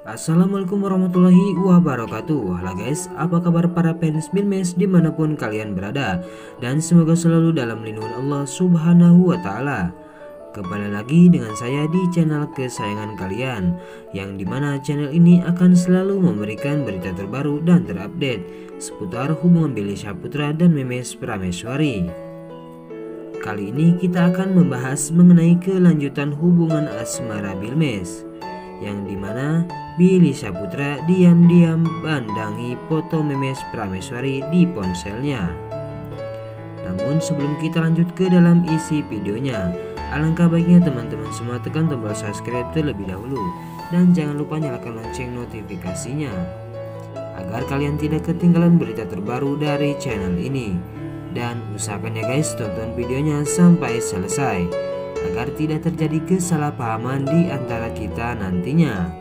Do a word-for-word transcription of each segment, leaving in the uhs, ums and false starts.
Assalamualaikum warahmatullahi wabarakatuh. Halo guys, apa kabar para fans Bilmes dimanapun kalian berada, dan semoga selalu dalam lindungan Allah subhanahu wa ta'ala. Kembali lagi dengan saya di channel kesayangan kalian, yang dimana channel ini akan selalu memberikan berita terbaru dan terupdate seputar hubungan Billy Syahputra dan Memes Prameswari. Kali ini kita akan membahas mengenai kelanjutan hubungan asmara Bilmes, yang dimana Billy Syahputra diam-diam pandangi foto Memes Prameswari di ponselnya. Namun sebelum kita lanjut ke dalam isi videonya, alangkah baiknya teman-teman semua tekan tombol subscribe terlebih dahulu, dan jangan lupa nyalakan lonceng notifikasinya agar kalian tidak ketinggalan berita terbaru dari channel ini. Dan usahakan ya guys, tonton videonya sampai selesai agar tidak terjadi kesalahpahaman di antara kita nantinya.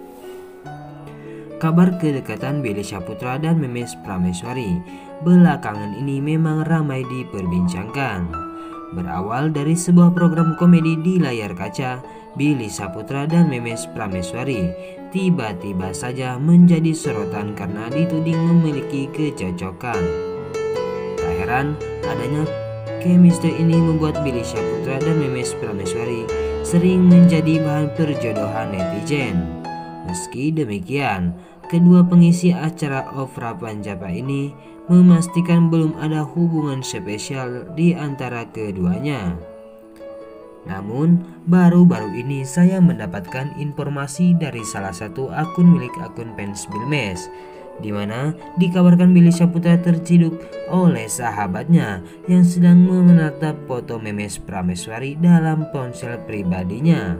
Kabar kedekatan Billy Syahputra dan Memes Prameswari belakangan ini memang ramai diperbincangkan. Berawal dari sebuah program komedi di layar kaca, Billy Syahputra dan Memes Prameswari tiba-tiba saja menjadi sorotan karena dituding memiliki kecocokan. Tak heran adanya chemistry ini membuat Billy Syahputra dan Memes Prameswari sering menjadi bahan perjodohan netizen. Meski demikian, kedua pengisi acara Ofra Panjapa ini memastikan belum ada hubungan spesial di antara keduanya. Namun, baru-baru ini saya mendapatkan informasi dari salah satu akun milik akun fans Bilmes, di mana dikabarkan Billy Syahputra terciduk oleh sahabatnya yang sedang menatap foto Memes Prameswari dalam ponsel pribadinya.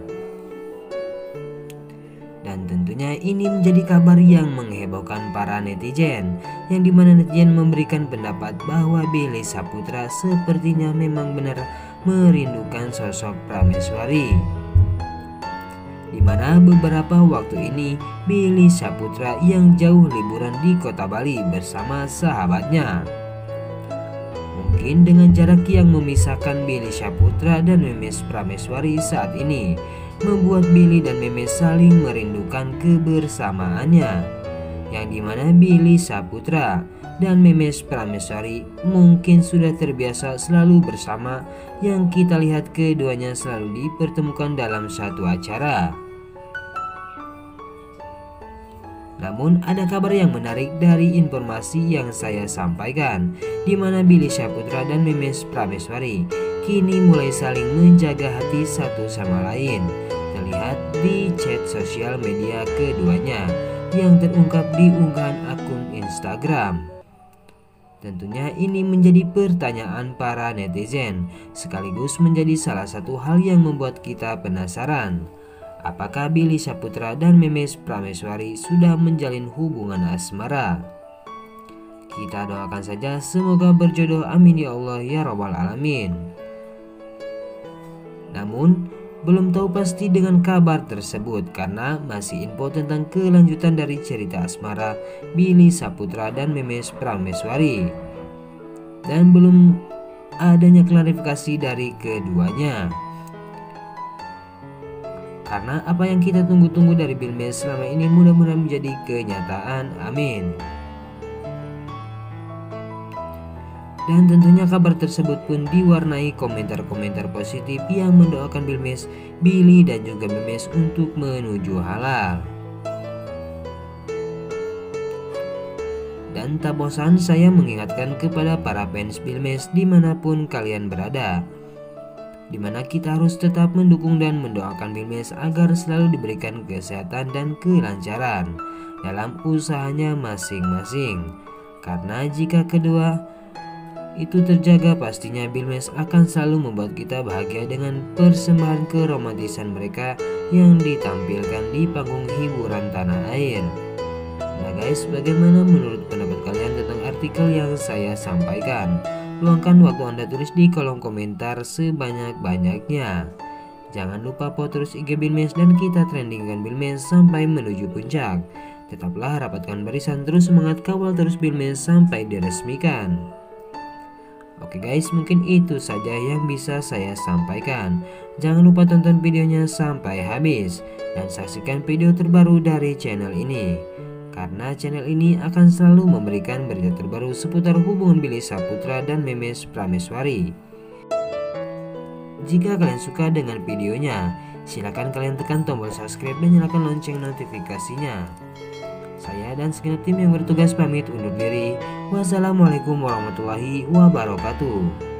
Dan tentunya ini menjadi kabar yang menghebohkan para netizen, yang dimana netizen memberikan pendapat bahwa Billy Syahputra sepertinya memang benar merindukan sosok Prameswari. Dimana beberapa waktu ini Billy Syahputra yang jauh liburan di kota Bali bersama sahabatnya. Mungkin dengan jarak yang memisahkan Billy Syahputra dan Memes Prameswari saat ini membuat Billy dan Memes saling merindukan kebersamaannya, yang dimana Billy Syahputra dan Memes Prameswari mungkin sudah terbiasa selalu bersama, yang kita lihat keduanya selalu dipertemukan dalam satu acara. Namun ada kabar yang menarik dari informasi yang saya sampaikan, di mana Billy Syahputra dan Memes Prameswari kini mulai saling menjaga hati satu sama lain, terlihat di chat sosial media keduanya yang terungkap di unggahan akun Instagram. Tentunya ini menjadi pertanyaan para netizen, sekaligus menjadi salah satu hal yang membuat kita penasaran. Apakah Billy Syahputra dan Memes Prameswari sudah menjalin hubungan asmara? Kita doakan saja semoga berjodoh, amin ya Allah ya rabbal alamin. Namun belum tahu pasti dengan kabar tersebut karena masih info tentang kelanjutan dari cerita asmara Billy Syahputra dan Memes Prameswari, dan belum adanya klarifikasi dari keduanya. Karena apa yang kita tunggu-tunggu dari Bilmes selama ini mudah-mudahan menjadi kenyataan, amin. Dan tentunya kabar tersebut pun diwarnai komentar-komentar positif yang mendoakan Bilmes, Billy dan juga Memes untuk menuju halal. Dan tak bosan saya mengingatkan kepada para fans Bilmes dimanapun kalian berada, dimana kita harus tetap mendukung dan mendoakan Bilmes agar selalu diberikan kesehatan dan kelancaran dalam usahanya masing-masing. Karena jika kedua itu terjaga, pastinya Bilmes akan selalu membuat kita bahagia dengan persembahan keromantisan mereka yang ditampilkan di panggung hiburan tanah air. Nah guys, bagaimana menurut pendapat kalian tentang artikel yang saya sampaikan? Luangkan waktu Anda tulis di kolom komentar sebanyak-banyaknya. Jangan lupa follow terus I G Bilmes dan kita trendingkan Bilmes sampai menuju puncak. Tetaplah rapatkan barisan, terus semangat kawal terus Bilmes sampai diresmikan. Oke guys, mungkin itu saja yang bisa saya sampaikan. Jangan lupa tonton videonya sampai habis. dan saksikan video terbaru dari channel ini, karena channel ini akan selalu memberikan berita terbaru seputar hubungan Billy Saputra dan Memes Prameswari. Jika kalian suka dengan videonya, silakan kalian tekan tombol subscribe dan nyalakan lonceng notifikasinya. Saya dan segenap tim yang bertugas pamit undur diri. Wassalamualaikum warahmatullahi wabarakatuh.